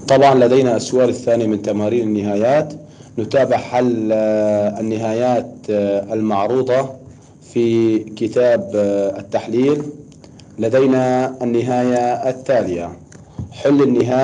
طبعا لدينا السؤال الثاني من تمارين النهايات. نتابع حل النهايات المعروضة في كتاب التحليل. لدينا النهاية التالية: حل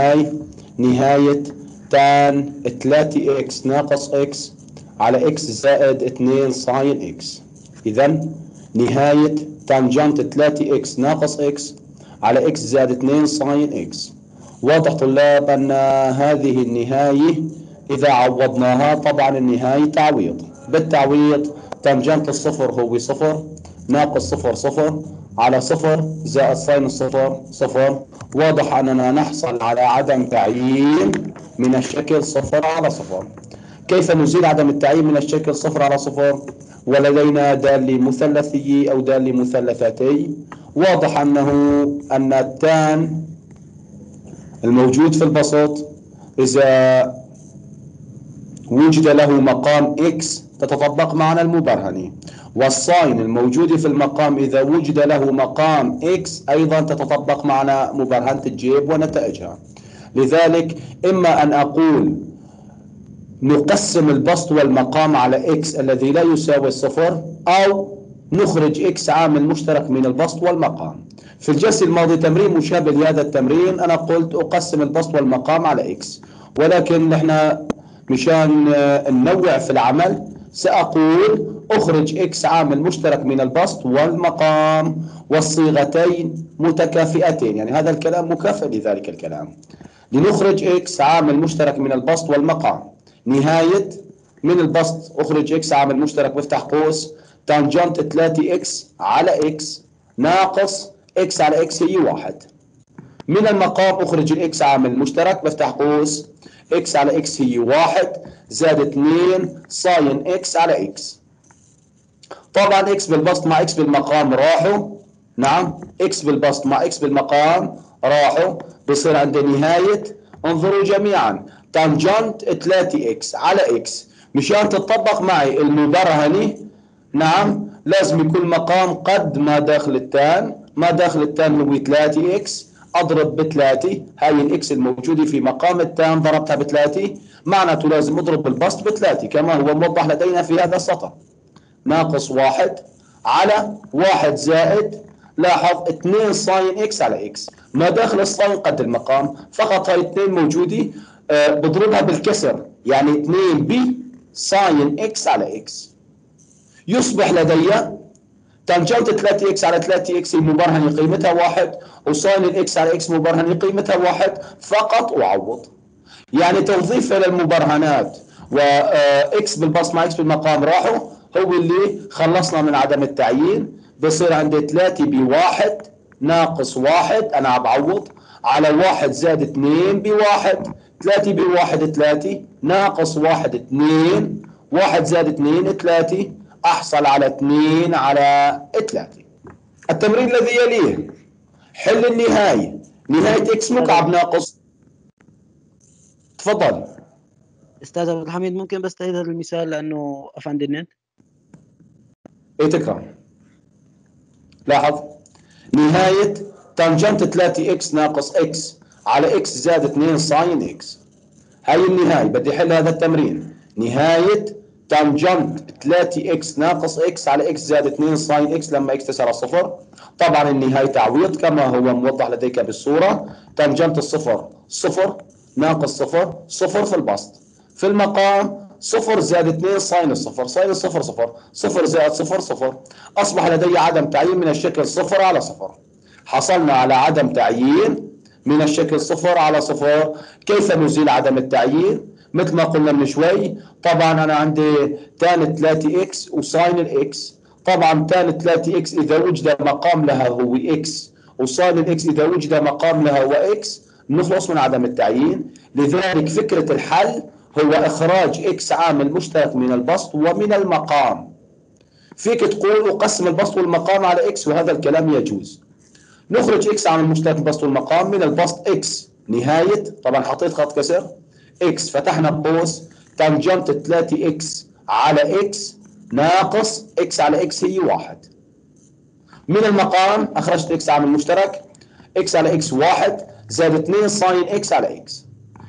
نهاية تان 3x ناقص x على x زائد 2 ساين x. إذن نهاية تانجنت 3x ناقص x على x زائد 2 ساين x. واضح طلاب أن هذه النهاية إذا عوضناها، طبعا النهاية تعويض. بالتعويض تانجنت الصفر هو صفر ناقص صفر صفر على صفر زائد ساين الصفر صفر. واضح أننا نحصل على عدم تعيين من الشكل صفر على صفر. كيف نزيل عدم التعيين من الشكل صفر على صفر ولدينا دالة مثلثية أو دالة مثلثاتي؟ واضح أن التان الموجود في البسط إذا وجد له مقام x تتطبق معنا المبرهنة، والساين الموجود في المقام إذا وجد له مقام x أيضا تتطبق معنا مبرهنة الجيب ونتائجها. لذلك إما أن أقول نقسم البسط والمقام على x الذي لا يساوي الصفر، أو نخرج x عامل مشترك من البسط والمقام. في الجلسة الماضية تمرين مشابه لهذا التمرين أنا قلت أقسم البسط والمقام على x، ولكن نحن مشان ننوع في العمل سأقول أخرج x عامل مشترك من البسط والمقام والصيغتين متكافئتين، يعني هذا الكلام مكافئ لذلك الكلام. لنخرج x عامل مشترك من البسط والمقام. نهاية من البسط أخرج x عامل مشترك بفتح قوس تانجنت 3x على x ناقص x على x هي 1. من المقام أخرج الإكس عامل مشترك بفتح قوس إكس على إكس هي 1 زائد 2 ساين إكس على إكس. طبعا إكس بالبسط مع إكس بالمقام راحوا، نعم إكس بالبسط مع إكس بالمقام راحوا، بصير عندي نهاية. انظروا جميعا تانجنت 3x على x مشان تتطبق معي المبرهنة، نعم لازم يكون مقام قد ما داخل التان. ما داخل التان هو 3x اضرب ب3، هاي الاكس الموجوده في مقام التان ضربتها ب3، معناته لازم اضرب بالبسط ب3 كما هو موضح لدينا في هذا السطر. ناقص 1 على 1 زائد، لاحظ 2 ساين اكس على اكس، ما داخل الساين قد المقام، فقط هاي 2 موجوده بضربها بالكسر، يعني 2 ب ساين اكس على اكس. يصبح لدي تانجنت 3x على 3x المبرهنة قيمتها 1 وساين الاكس على اكس مبرهنة قيمتها 1، فقط أعوض. يعني توظيف للمبرهنات واكس بالبسط مع اكس بالمقام راحوا، هو اللي خلصنا من عدم التعيين. بصير عندي 3 ب1 ناقص 1 أنا بعوض على 1 زائد 2 ب1، 3 ب1 3 ناقص 1 2، 1 زائد 2 3، أحصل على 2 على 3. التمرين الذي يليه حل النهاية. نهاية إكس مكعب ناقص. تفضل أستاذ عبد الحميد، ممكن بس تعيد هذا المثال لأنه قف عند النت؟ إيه تكرم. لاحظ نهاية تانجنت 3x ناقص x على x زائد 2 ساين x. هاي النهاية بدي أحل هذا التمرين. نهاية تانجنت 3x ناقص x على x زائد 2 ساين x لما x تساوي صفر. طبعا النهاية تعويض كما هو موضح لديك بالصورة. تانجنت الصفر صفر ناقص صفر صفر في البسط، في المقام صفر زائد 2 ساين الصفر، ساين الصفر صفر، صفر زائد صفر صفر. أصبح لدي عدم تعيين من الشكل صفر على صفر. حصلنا على عدم تعيين من الشكل صفر على صفر. كيف نزيل عدم التعيين؟ مثل ما قلنا من شوي، طبعا أنا عندي تان 3x وساين الإكس. طبعا تان 3x إذا وجد مقام لها هو x، وساين الإكس إذا وجد مقام لها هو x، نخلص من عدم التعيين. لذلك فكرة الحل هو إخراج x عامل مشترك من البسط ومن المقام. فيك تقول أقسم البسط والمقام على x وهذا الكلام يجوز. نخرج x عامل مشترك من البسط والمقام من البسط x نهاية، طبعا حطيت خط كسر x فتحنا قوس تانجنت 3x على x ناقص x على x هي 1. من المقام أخرجت x عامل مشترك x على x 1 زائد 2 ساين x على x.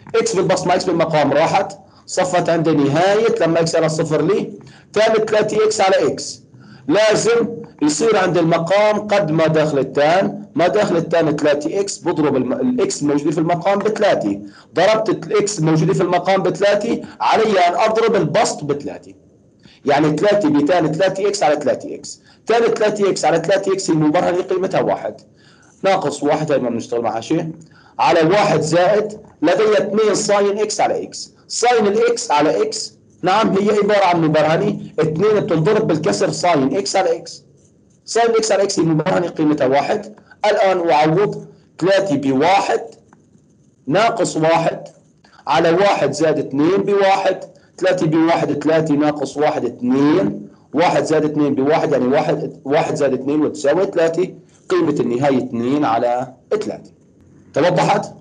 اكس بالبسط مع اكس بالمقام راحت، صفت عندي نهايه لما اكس على صفر لي تان 3 اكس على اكس. لازم يصير عند المقام قد ما داخل التان، ما داخل التان 3 اكس بضرب الاكس الموجوده في المقام بثلاثه، ضربت الاكس الموجوده في المقام بثلاثه علي ان اضرب البسط بثلاثه، يعني 3 بتان 3 اكس على 3 اكس، تان 3 اكس على 3 اكس المبرهنه قيمتها 1 ناقص 1 هي ما بنشتغل معها شيء على 1 زائد لدي 2 ساين اكس على اكس. ساين الاكس على اكس نعم هي عباره عن مبرهنه 2 بتنضرب بالكسر ساين اكس على اكس. ساين اكس على اكس المبرهنه قيمتها 1. الان اعوض 3 بواحد ناقص 1 على 1 زائد 2 بواحد، 3 بواحد 3 ناقص 1 2، 1 زائد 2 بواحد يعني 1 زائد 2 وتساوي 3، قيمة النهاية 2 على 3. توضحت؟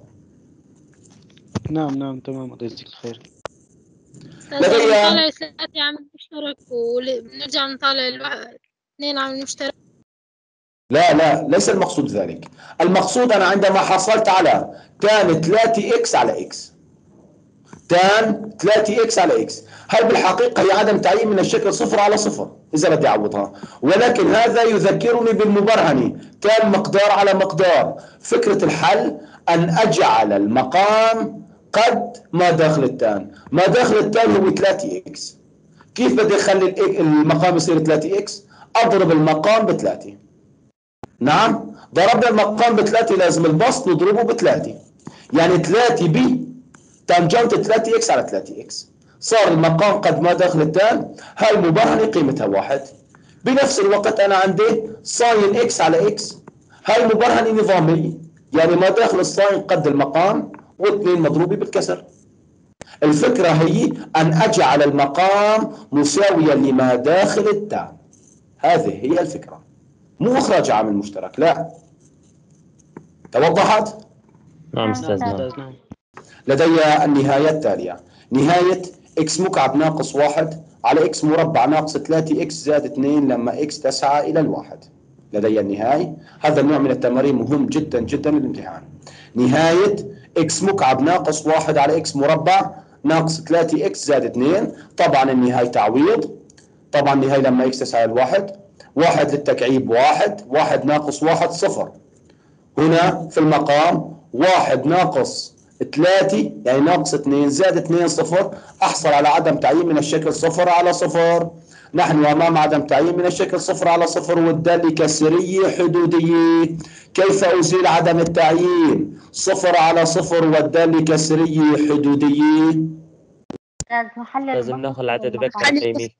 نعم تمام، الله يجزيك الخير. لدي نطالع 3 عامل مشترك ونرجع نطالع 2 عامل مشترك. لا ليس المقصود ذلك. المقصود أنا عندما حصلت على تان 3 اكس على اكس، تان 3 اكس على اكس، هل بالحقيقة هي عدم تعيين من الشكل صفر على صفر إذا بدي أعوضها، ولكن هذا يذكرني بالمبرهنة تان مقدار على مقدار. فكرة الحل أن أجعل المقام قد ما داخل التان، ما داخل التان هو 3 اكس. كيف بدي أخلي المقام يصير 3 اكس؟ أضرب المقام بثلاثة. نعم ضربنا المقام بثلاثة لازم البسط نضربه بثلاثة، يعني 3 بي تانجنت 3 اكس على 3 اكس، صار المقام قد ما داخل التان، هاي المبرهنه قيمتها 1. بنفس الوقت انا عندي ساين اكس على اكس، هاي مبرهنه نظاميه، يعني ما داخل الساين قد المقام و2 مضروبه بالكسر. الفكره هي ان اجعل المقام مساويا لما داخل التان، هذه هي الفكره، مو اخراج عامل مشترك. لا توضحت؟ نعم أستاذ. نعم. لدي النهاية التالية، نهاية x مكعب ناقص 1 على x مربع ناقص 3x زائد 2 لما x تسعى إلى الواحد. لدي النهاية. هذا النوع من التمارين مهم جدا جدا للامتحان. نهاية x مكعب ناقص 1 على x مربع ناقص 3x زائد 2، طبعا النهاية تعويض، طبعا النهاية لما x تسعى إلى الواحد، 1 للتكعيب 1، 1 ناقص 1 صفر. هنا في المقام 1 ناقص 3 يعني ناقص 2 زائد 2 صفر، أحصل على عدم تعيين من الشكل صفر على صفر. نحن أمام عدم تعيين من الشكل صفر على صفر والدالة كسرية حدودية. كيف أزيل عدم التعيين؟ صفر على صفر والدالة كسرية حدودية. لازم ناخذ العدد بكر.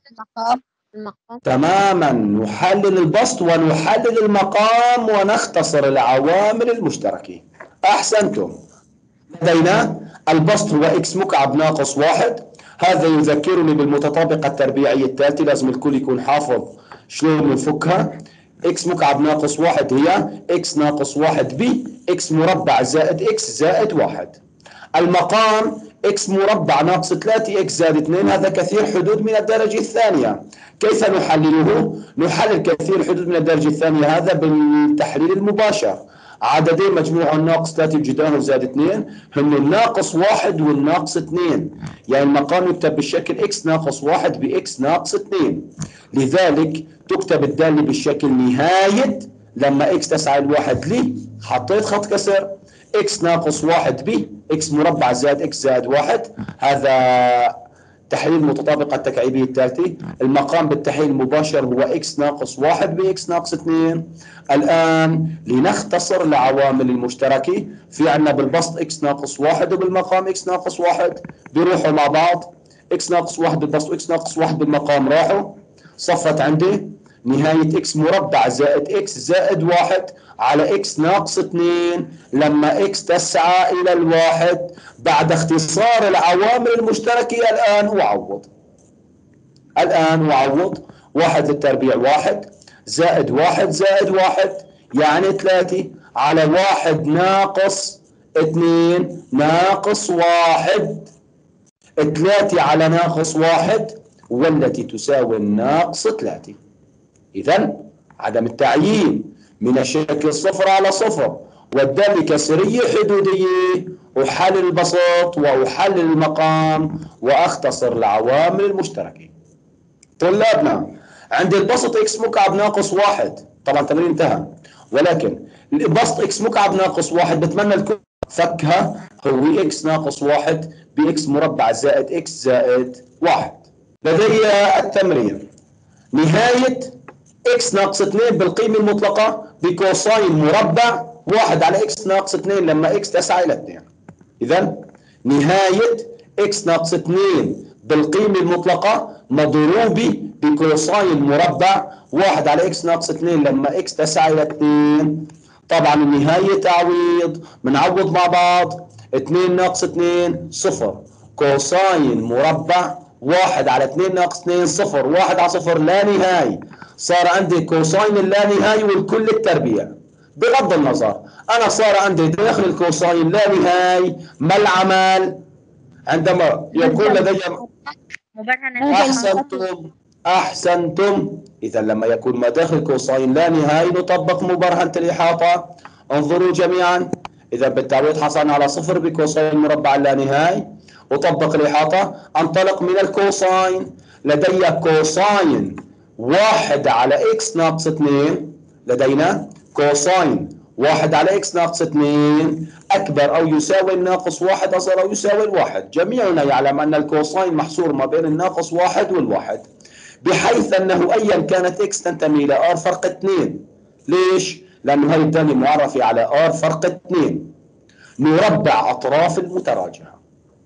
تماما، نحلل البسط ونحلل المقام ونختصر العوامل المشتركة. أحسنتم. لدينا البسط هو x مكعب ناقص 1. هذا يذكرني بالمتطابقة التربيعية التالية، لازم الكل يكون حافظ شلون نفكها. x مكعب ناقص 1 هي x ناقص 1 ب x مربع زائد x زائد 1. المقام x مربع ناقص 3x زائد 2، هذا كثير حدود من الدرجة الثانية. كيف نحلله؟ نحلل كثير حدود من الدرجة الثانية هذا بالتحليل المباشر. عددين مجموعهم ناقص 3 بجدرانهم زائد 2 هم الناقص 1 والناقص 2، يعني المقام يكتب بالشكل x ناقص 1 بx ناقص 2. لذلك تكتب الدالة بالشكل نهاية لما x تسعى الواحد لي، حطيت خط كسر x ناقص 1 ب x مربع زائد x زائد 1. هذا تحليل متطابقة التكعيبية التالتي. المقام بالتحليل المباشر هو x ناقص 1 ب x ناقص 2. الآن لنختصر العوامل المشتركة، في عنا بالبسط x ناقص 1 وبالمقام x ناقص 1 بيروحوا مع بعض، x ناقص 1 بالبسط وx ناقص 1 بالمقام راحوا، صفت عندي نهاية x مربع زائد x زائد 1 على x ناقص 2 لما x تسعى إلى الواحد. بعد اختصار العوامل المشتركة الآن أعوض 1 للتربيع 1 زائد 1 زائد 1 يعني 3 على 1 ناقص 2 ناقص 1. 3 على ناقص 1 والتي تساوي الناقص 3. إذن عدم التعيين من الشكل صفر على صفر والدالة كسرية حدودية أحلل البسط وأحلل المقام وأختصر العوامل المشتركة. طلابنا عندي البسط x مكعب ناقص 1، طبعا التمرين انتهى، ولكن البسط x مكعب ناقص 1 بتمنى الكل فكها هو x ناقص 1 بx مربع زائد x زائد 1. لدي التمرين نهاية x ناقص 2 بالقيمة المطلقة بكوساين مربع 1 على x ناقص 2 لما x تسعى إلى 2. إذا نهاية x ناقص 2 بالقيمة المطلقة مضروبة بكوساين مربع 1 على x ناقص 2 لما x تسعى إلى 2. طبعا النهاية تعويض، بنعوض مع بعض. 2 ناقص 2 صفر، كوساين مربع 1 على 2 ناقص 2 صفر، 1 على صفر لا نهاية. صار عندي كوساين اللا نهاية والكل التربيع. بغض النظر أنا صار عندي داخل الكوساين لا نهاية. ما العمل عندما يكون لدي أحسنتم. إذا لما يكون ما داخل كوساين لا نهاية نطبق مبرهنة الإحاطة. انظروا جميعا، إذا بالتعويض حصلنا على صفر بكوساين مربع لا نهاية، أطبق الإحاطة، أنطلق من الكوساين. لدي كوساين 1 على x ناقص 2، لدينا كوساين 1 على x ناقص 2 أكبر أو يساوي الناقص 1 أصغر أو يساوي الواحد. جميعنا يعلم أن الكوساين محصور ما بين الناقص 1 والواحد، بحيث أنه أيا كانت x تنتمي إلى r فرق 2. ليش؟ لأنه هذه الثانية معرفة على r فرق 2. نربع أطراف المتراجحة.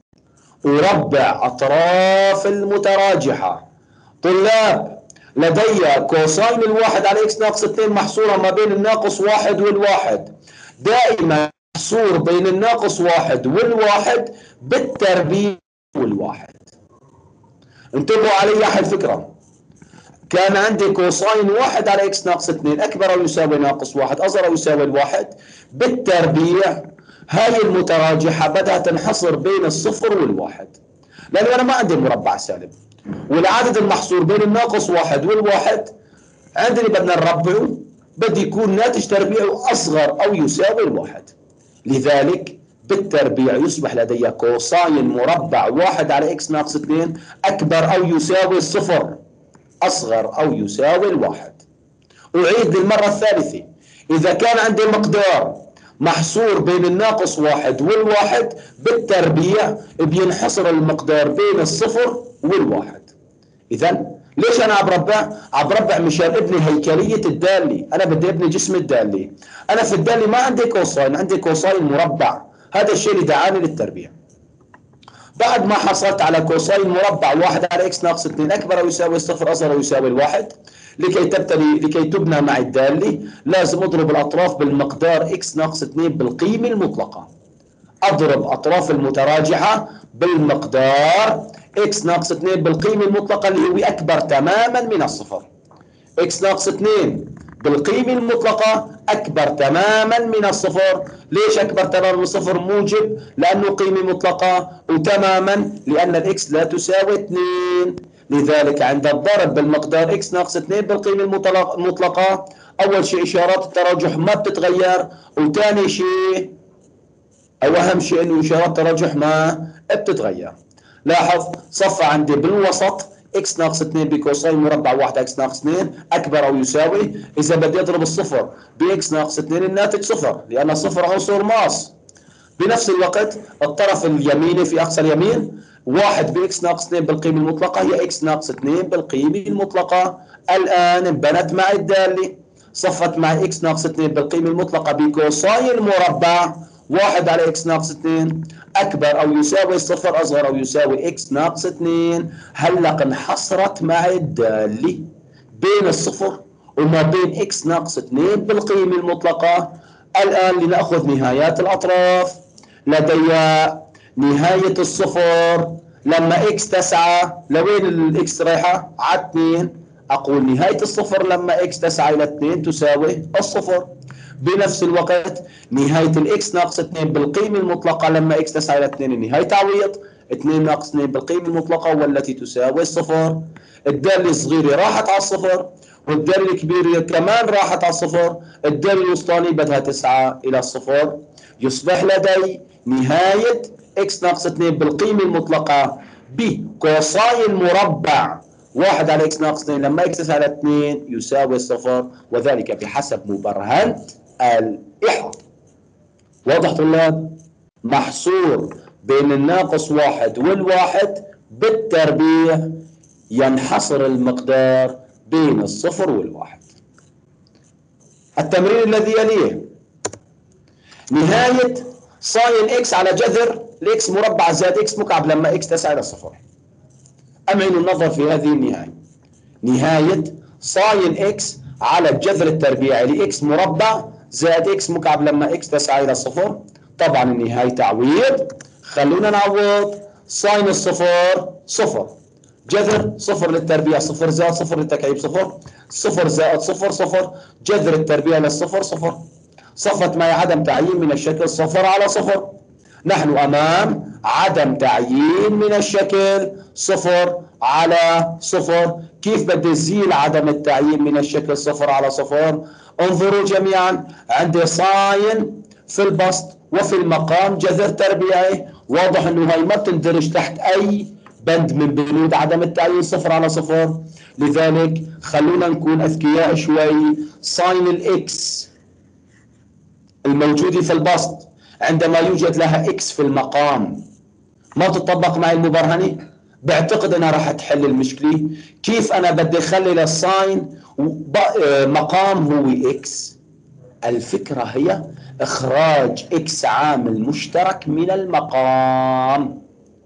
أربع أطراف المتراجحة. طلاب لدي كوساين 1 على x ناقص 2 محصورة ما بين الناقص 1 والواحد. دائما محصور بين الناقص 1 والواحد بالتربيع والواحد. انتبهوا علي على الفكرة. كان عندي كوساين 1 على x ناقص 2 أكبر أو يساوي ناقص 1 أصغر أو يساوي الواحد بالتربيع. هاي المتراجحة بدها تنحصر بين الصفر والواحد، لأنه أنا ما عندي مربع سالب، والعدد المحصور بين الناقص 1 والواحد عندنا بدنا نربعه، بدي يكون ناتج تربيعه أصغر أو يساوي الواحد. لذلك بالتربيع يصبح لدي كوساين مربع 1 على x ناقص 2 أكبر أو يساوي الصفر أصغر أو يساوي الواحد. أعيد للمرة الثالثة، إذا كان عندي مقدار محصور بين الناقص 1 والواحد بالتربيع بينحصر المقدار بين الصفر والواحد. إذا ليش أنا عم بربع مشان ابني هيكلية الدالة. أنا بدي ابني جسم الدالة. أنا في الدالة ما عندي كوساين، عندي كوساين مربع. هذا الشيء اللي دعاني للتربيع. بعد ما حصلت على كوساين مربع 1 على x ناقص 2 أكبر أو يساوي الصفر أصغر أو يساوي الواحد، لكي تبنى مع الدالة لازم أضرب الأطراف بالمقدار x ناقص 2 بالقيمة المطلقة. أضرب أطراف المتراجحة بالمقدار x ناقص 2 بالقيمة المطلقة اللي هو أكبر تماما من الصفر. x ناقص 2 بالقيمة المطلقة أكبر تماما من الصفر. ليش أكبر تماما من الصفر؟ موجب لأنه قيمة مطلقة، وتماما لأن الإكس لا تساوي 2. لذلك عند الضرب بالمقدار x ناقص 2 بالقيمة المطلقة أول شيء إشارات التراجح ما بتتغير، وثاني شيء أو أهم شيء إنه إشارات التراجح ما بتتغير. لاحظ صفى عندي بالوسط x ناقص 2 بكوساين مربع 1 x ناقص 2 أكبر أو يساوي. إذا بدي أضرب الصفر بx ناقص 2 الناتج صفر، لأن صفر عنصر ماس. بنفس الوقت الطرف اليميني في أقصى اليمين 1 بx ناقص 2 بالقيمة المطلقة هي x ناقص 2 بالقيمة المطلقة. الآن انبنت مع الدالة، صفت مع x ناقص 2 بالقيمة المطلقة بكوساين مربع 1 على x ناقص 2 أكبر أو يساوي الصفر أصغر أو يساوي x ناقص 2. هلق انحصرت مع الدالة بين الصفر وما بين x ناقص 2 بالقيمة المطلقة. الآن لنأخذ نهايات الأطراف. لدي نهاية الصفر لما x تسعى لوين الإكس رايحة؟ على 2. أقول نهاية الصفر لما x تسعى إلى 2 تساوي الصفر. بنفس الوقت نهاية الإكس ناقص 2 بالقيمة المطلقة لما x تسعى إلى 2 النهاية تعويض 2 ناقص 2 بالقيمة المطلقة والتي تساوي الصفر. الدالة الصغيرة راحت على الصفر والدالة الكبيرة كمان راحت على الصفر. الدالة الوسطانية بدها تسعى إلى الصفر. يصبح لدي نهاية إكس ناقص 2 بالقيمة المطلقة بكوساين مربع 1 على إكس ناقص 2 لما إكس على 2 يساوي 0، وذلك بحسب مبرهنة الإحاطة. واضح طلاب؟ محصور بين الناقص 1 والواحد بالتربيع ينحصر المقدار بين الصفر والواحد. التمرين الذي يليه نهاية ساين إكس على جذر الإكس مربع زائد إكس مكعب لما إكس تسعى إلى 0. أمعن النظر في هذه النهاية. نهاية ساين إكس على الجذر التربيعي لإكس مربع زائد إكس مكعب لما إكس تسعى إلى 0. طبعا النهاية تعويض. خلونا نعوض. ساين الصفر 0، جذر 0 للتربيع 0 زائد 0 للتكعيب 0، 0 زائد 0 0، جذر التربيع للصفر 0. صفت معي عدم تعيين من الشكل 0 على 0. نحن أمام عدم تعيين من الشكل 0 على 0. كيف بدي أزيل عدم التعيين من الشكل 0 على 0؟ انظروا جميعا، عندي ساين في البسط وفي المقام جذر تربيعي. واضح أنه هاي ما بتندرج تحت أي بند من بنود عدم التعيين 0 على 0. لذلك خلونا نكون أذكياء شوي. ساين الإكس الموجودة في البسط عندما يوجد لها إكس في المقام ما تطبق معي المبرهنة؟ بعتقد أنها راح تحل المشكلة. كيف أنا بدي أخلي للساين مقام هو إكس؟ الفكرة هي إخراج إكس عامل مشترك من المقام.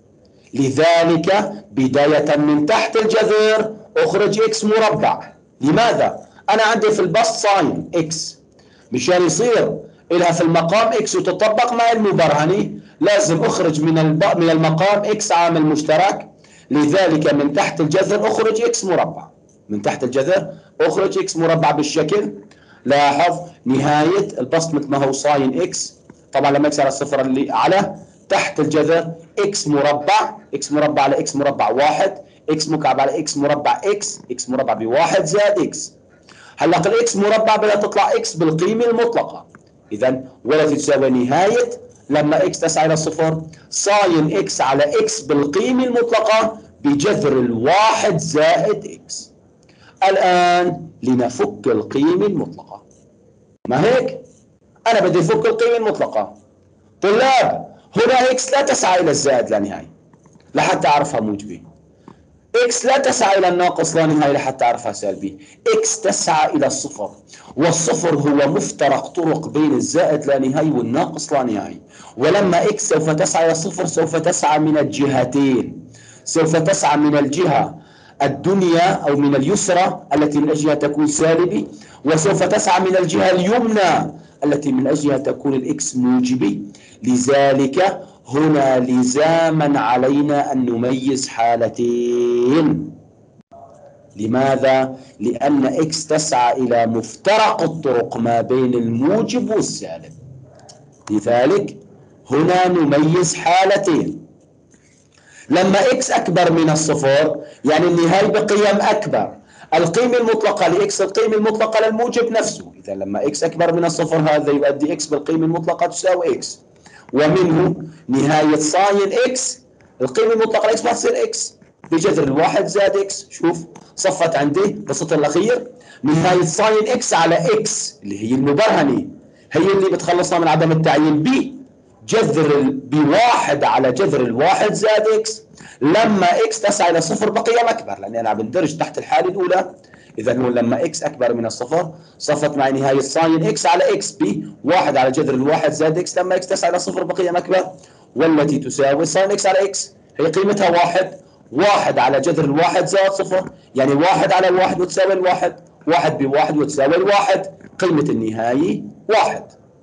لذلك بداية من تحت الجذر أخرج إكس مربع. لماذا؟ أنا عندي في البسط ساين إكس، مشان يصير إلها في المقام إكس وتطبق مع المبرهنة لازم أخرج من المقام إكس عامل مشترك. لذلك من تحت الجذر أخرج إكس مربع. من تحت الجذر أخرج إكس مربع بالشكل. لاحظ نهاية البسط مثل ما هو ساين إكس، طبعا لما إكس على 0 اللي على تحت الجذر إكس مربع، إكس مربع على إكس مربع 1، إكس مكعب على إكس مربع إكس، إكس مربع ب1 زائد إكس. هلا الإكس مربع بدها تطلع إكس بالقيمة المطلقة. إذا والتي تساوي نهاية لما إكس تسعى إلى 0 ساين إكس على إكس بالقيمة المطلقة بجذر الواحد زائد إكس. الآن لنفك القيمة المطلقة. ما هيك؟ أنا بدي أفك القيمة المطلقة. طلاب هنا إكس لا تسعى إلى الزائد لا نهاية لحتى أعرفها موجبة. إكس لا تسعى إلى الناقص لا نهاية لحتى أعرفها سالبي. إكس تسعى إلى الصفر، والصفر هو مفترق طرق بين الزائد لا نهاية والناقص لا نهاية. ولما إكس سوف تسعى إلى الصفر سوف تسعى من الجهتين. سوف تسعى من الجهة الدنيا أو من اليسرى التي من أجلها تكون سالبي، وسوف تسعى من الجهة اليمنى التي من أجلها تكون الإكس موجبي. لذلك هنا لزاما علينا أن نميز حالتين. لماذا؟ لأن إكس تسعى إلى مفترق الطرق ما بين الموجب والسالب. لذلك هنا نميز حالتين. لما إكس أكبر من الصفر يعني النهاية بقيم أكبر. القيمة المطلقة لإكس القيمة المطلقة للموجب نفسه. إذا لما إكس أكبر من الصفر هذا يؤدي إكس بالقيمة المطلقة تساوي إكس. ومنه نهاية ساين إكس القيمة المطلقة لإكس ما تصير إكس بجذر الواحد زائد إكس. شوف صفت عندي بالسطر الأخير نهاية ساين إكس على إكس اللي هي المبرهنة هي اللي بتخلصنا من عدم التعيين بواحد على جذر الواحد زائد إكس. لما إكس تسعى إلى صفر بقيم أكبر لأني أنا بندرج تحت الحالة الأولى. إذا هو لما إكس أكبر من الصفر صفت معي نهاية ساين إكس على إكس بواحد على جذر الواحد زائد إكس. لما إكس تسعى إلى صفر بقيم أكبر والتي تساوي ساين إكس على إكس هي قيمتها واحد على جذر الواحد زائد صفر يعني واحد على الواحد وتساوي الواحد، واحد بواحد وتساوي الواحد، قيمة النهاية واحد.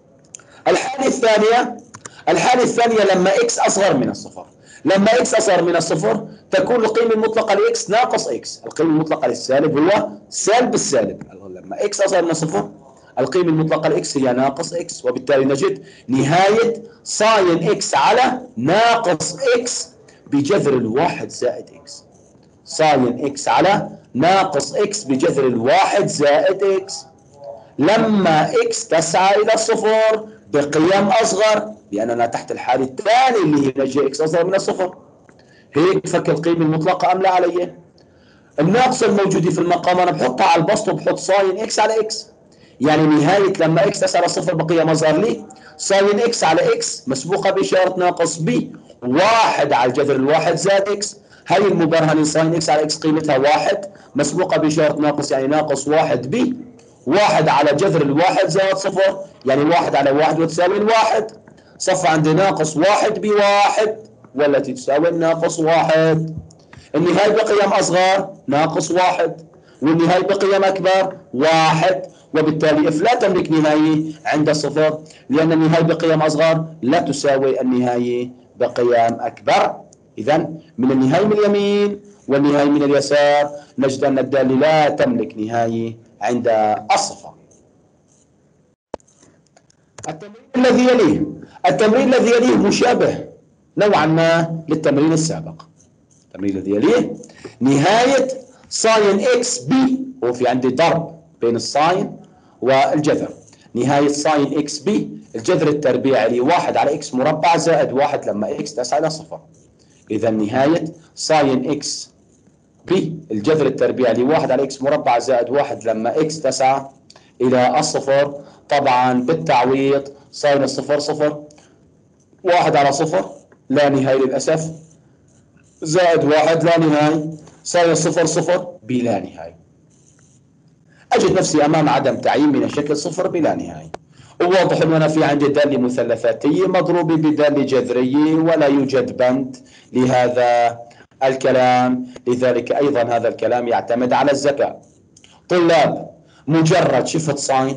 الحالة الثانية لما إكس أصغر من الصفر. لما إكس أصغر من الصفر تكون القيمة المطلقة لإكس ناقص إكس. القيمة المطلقة للسالب هو سالب السالب. لما إكس أصغر من الصفر القيمة المطلقة لإكس هي ناقص إكس. وبالتالي نجد نهاية ساين إكس على ناقص إكس بجذر الواحد زائد إكس. ساين إكس على ناقص إكس بجذر الواحد زائد إكس. لما إكس تسعى إلى الصفر بقيم أصغر لأننا تحت الحالة الثانية اللي هي جي إكس أصغر من الصفر. هيك فك القيمة المطلقة أم لا علي؟ الناقصة الموجودة في المقام أنا بحطها على البسط وبحط ساين إكس على إكس، يعني نهاية لما إكس تسعى على صفر بقية مظهر لي ساين إكس على إكس مسبوقة بإشارة ناقص بي، واحد على الجذر الواحد زائد إكس. هاي المبرهنة ساين إكس على إكس قيمتها واحد مسبوقة بإشارة ناقص، يعني ناقص واحد بي، واحد على جذر الواحد زائد صفر، يعني واحد على واحد وتساوي الواحد. صف عندي ناقص واحد بواحد والتي تساوي الناقص واحد. النهاية بقيم أصغر ناقص واحد، والنهاية بقيم أكبر واحد، وبالتالي اف لا تملك نهاية عند صفر، لأن النهاية بقيم أصغر لا تساوي النهاية بقيم أكبر. إذا من النهاية من اليمين والنهاية من اليسار نجد أن الدالة لا تملك نهاية عند الصفر. التمرين الذي يليه مشابه نوعا ما للتمرين السابق. التمرين الذي يليه نهاية ساين اكس بي، هو في عندي ضرب بين الساين والجذر. نهاية ساين اكس بي الجذر التربيعي لواحد على اكس مربع زائد واحد لما اكس تسعى الى صفر. اذا نهاية ساين اكس بي الجذر التربيعي لواحد على اكس مربع زائد واحد لما اكس تسعى الى الصفر. طبعا بالتعويض ساين الصفر صفر، واحد على صفر لا نهاية للأسف، زائد واحد لا نهاية، ساين الصفر صفر بلا نهاية. أجد نفسي أمام عدم تعيين من الشكل صفر بلا نهاية. وواضح أنه أنا في عندي دالة مثلثاتية مضروبة بدالة جذرية ولا يوجد بند لهذا الكلام، لذلك أيضا هذا الكلام يعتمد على الذكاء. طلاب، مجرد شفت ساين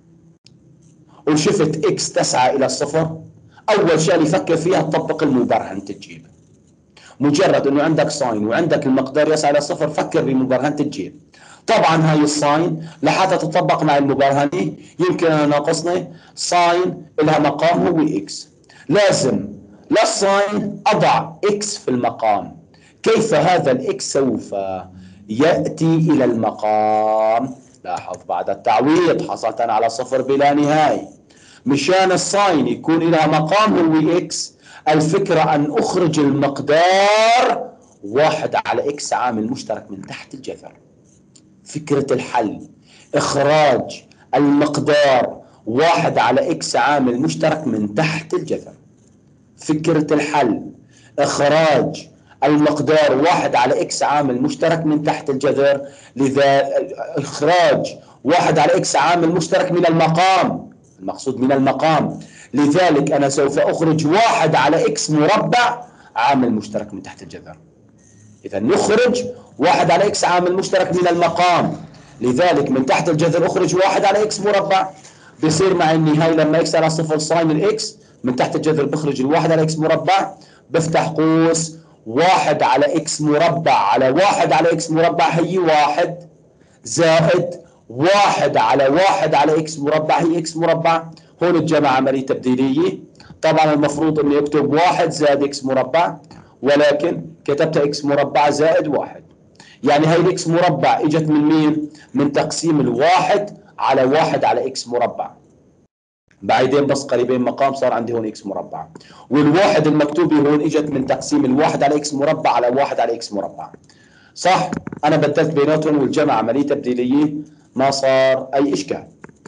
وشفت إكس تسعى إلى الصفر، أول شيء يفكر فيها تطبق المبرهن تجيب. مجرد أنه عندك ساين وعندك المقدار يسعى إلى الصفر فكر بمبرهن تجيب. طبعا هاي الساين لحتى تطبق مع المبرهنة يمكن أن ناقصني ساين لها مقام هو إكس، لازم للساين أضع إكس في المقام. كيف هذا الإكس سوف يأتي إلى المقام؟ لاحظ بعد التعويض حصلت أنا على صفر بلا نهاية. مشان الساين يكون لها مقام هو إكس، الفكرة أن أخرج المقدار واحد على إكس عامل مشترك من تحت الجذر. فكرة الحل إخراج المقدار واحد على إكس عامل مشترك من تحت الجذر. فكرة الحل إخراج المقدار واحد على إكس عامل مشترك من تحت الجذر، لذا إخراج واحد على إكس عامل مشترك من المقام، المقصود من المقام، لذلك أنا سوف أخرج واحد على إكس مربع عامل مشترك من تحت الجذر. إذا نخرج واحد على إكس عامل مشترك من المقام، لذلك من تحت الجذر أخرج واحد على إكس مربع، بصير مع النهاية لما إكس على صفر ساين الإكس من تحت الجذر بخرج الواحد على إكس مربع، بفتح قوس واحد على إكس مربع على واحد على إكس مربع هي واحد، زائد واحد على إكس مربع هي إكس مربع. هون الجمع عملية تبديلية، طبعا المفروض انه يكتب واحد زائد إكس مربع، ولكن كتبت إكس مربع زائد واحد، يعني هاي الإكس مربع اجت من مين؟ من تقسيم الواحد على واحد على إكس مربع، بعيدين بس قريبين مقام صار عندي هون إكس مربع، والواحد المكتوبة هون اجت من تقسيم الواحد على إكس مربع على واحد على إكس مربع. صح؟ أنا بدلت بيناتهم والجمع عملية تبديلية ما صار أي إشكال.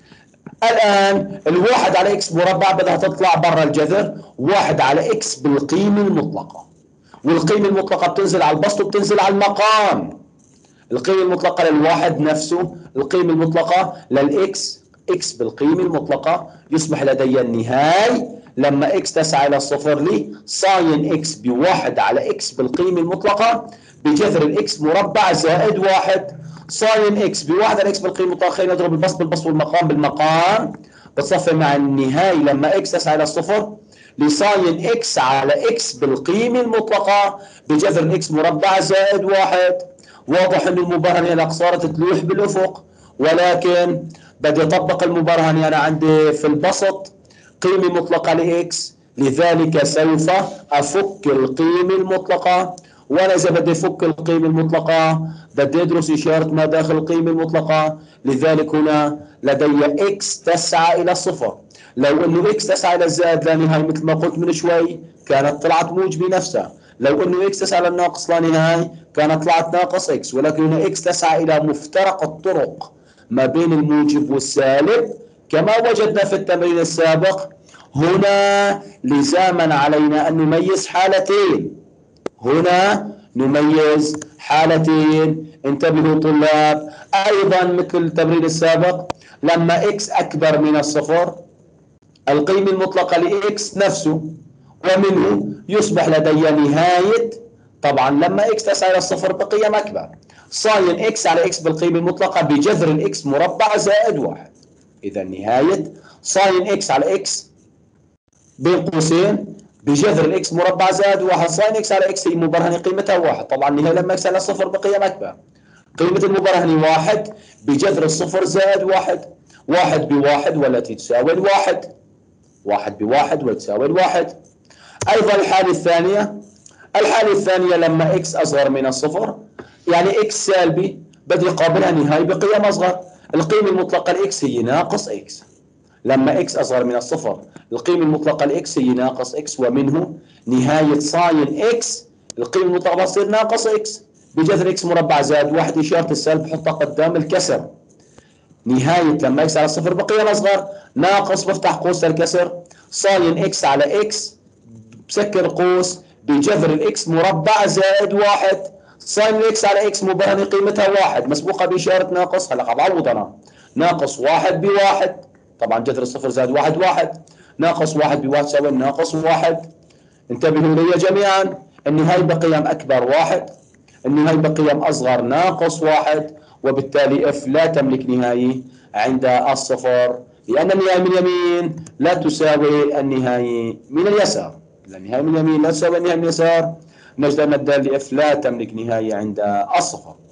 الآن الواحد على إكس مربع بدها تطلع برا الجذر، واحد على إكس بالقيمة المطلقة، والقيمة المطلقة بتنزل على البسط وبتنزل على المقام. القيمة المطلقة للواحد نفسه، القيمة المطلقة للإكس إكس بالقيمة المطلقة، يصبح لدي النهاية لما إكس تسعى إلى الصفر لي ساين إكس بواحد على إكس بالقيمة المطلقة بجذر الإكس مربع زائد واحد، ساين إكس بواحد على إكس بالقيمة المطلقة. خلينا نضرب البسط بالبسط والمقام بالمقام، بتصفي مع النهاية لما إكس تسعى إلى الصفر لساين إكس على إكس بالقيمة المطلقة بجذر الإكس مربع زائد واحد. واضح أن المبرهنة هنا صارت تلوح بالأفق، ولكن بدي أطبق المبرهنة أنا عندي في البسط قيمة مطلقة لإكس، لذلك سوف أفك القيمة المطلقة وأنا إذا بدي أفك القيمة المطلقة بدي أدرس إشارة ما داخل القيمة المطلقة. لذلك هنا لدي x تسعى إلى الصفر. لو إنه x تسعى إلى الزائد لا نهاية مثل ما قلت من شوي كانت طلعت موجبة نفسها. لو إنه x تسعى إلى الناقص لا نهاية كانت طلعت ناقص x. ولكن هنا x تسعى إلى مفترق الطرق ما بين الموجب والسالب كما وجدنا في التمرين السابق. هنا لزاما علينا أن نميز حالتين. هنا نميز حالتين. انتبهوا طلاب، أيضا مثل التمرين السابق لما x أكبر من الصفر القيمة المطلقة لx نفسه ومنه يصبح لدي نهاية. طبعا لما x تسعى إلى الصفر بقيم أكبر ساين x على x بالقيمة المطلقة بجذر الx مربع زائد 1. إذا نهاية ساين x على x بين قوسين بجذر الاكس مربع زائد 1. ساين اكس على اكس هي مبرهنه قيمتها 1. طبعا النهايه لما اكس على صفر بقيم اكبر. قيمه المبرهنه 1 بجذر الصفر زائد 1. 1 بواحد والتي تساوي الواحد. 1 بواحد وتساوي الواحد. ايضا الحاله الثانيه لما اكس اصغر من الصفر يعني اكس سالبي بدي قابلها نهايه بقيم اصغر. القيمه المطلقه لاكس هي ناقص اكس. لما x أصغر من الصفر القيمة المطلقة لx هي ناقص x ومنه نهاية ساين x القيمة المطلقة بتصير ناقص x بجذر x مربع زائد 1. إشارة السالب حطها قدام الكسر. نهاية لما x على الصفر بقيم أصغر ناقص بفتح قوس الكسر ساين x على x بسكر قوس بجذر الx مربع زائد 1. ساين x على x مبرهنة قيمتها 1 مسبوقة بإشارة ناقص. هلا بعوض أنا ناقص 1 بواحد. طبعا جذر الصفر زائد 1 1. ناقص 1 بواحد تساوي ناقص 1. انتبهوا لي جميعا، النهاية بقيم أكبر 1 النهاية بقيم أصغر ناقص 1 وبالتالي f لا تملك نهاية عند الصفر لأن النهاية من اليمين لا تساوي النهاية من اليسار. النهاية من اليمين لا تساوي النهاية من اليسار. نجد أن الدالة f لا تملك نهاية عند الصفر.